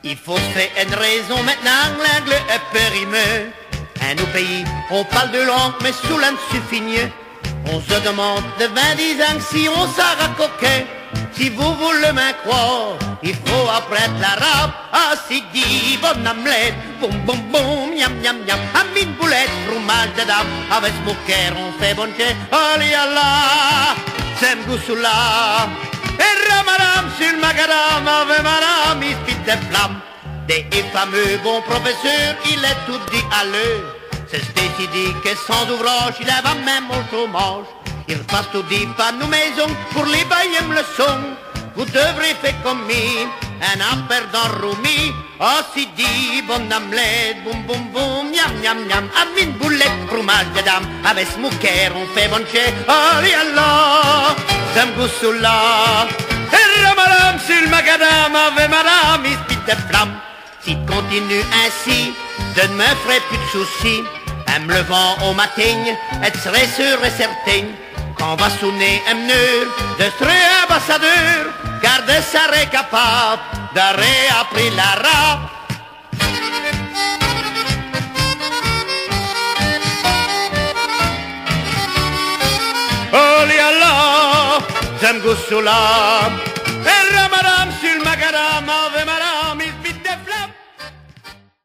Il faut se faire une raison maintenant, l'anglais est périmé. À nos pays, on parle de langue, mais sous l'un suffit mieux. On se demande de 20 ans si on s'arra coquet. Si vous voulez m'en croire, il faut apprendre l'arabe. Ah, si dit, bonne amelette, boum boum boum, miam miam miam. Amine boulette, fromage de dame, avec smoker, on fait bonne chè. Allez, Allah, c'est m'goussoula. Et ramaram sur le macadam, avec madame, il fit des flammes. Des fameux bons professeurs, il est tout dit à l'heure. C'est décidé que sans ouvrage, il va même au chômage. Il passe tout dit par nos maisons pour les bailler leçon. Vous devrez faire comme moi, un appel dans Roumi. Oh, si dit, bonne amelette, boum boum boum, miam miam miam. Amine boulette, fromage de dame, avec smoker, on fait bonne chè. Allez, Allah, ça me goûte là. Et ramaram sur le macadam, avec madame, il spit des flammes. Si continue ainsi, je ne me ferai plus de soucis. En me levant au matin, et serai sûr et certain qu'on va sonner un meneur de serai ambassadeur, car de serai capable de réapprendre l'arabe. Oh li Allah, j'aime goussoula, et ramaram sur le macadam,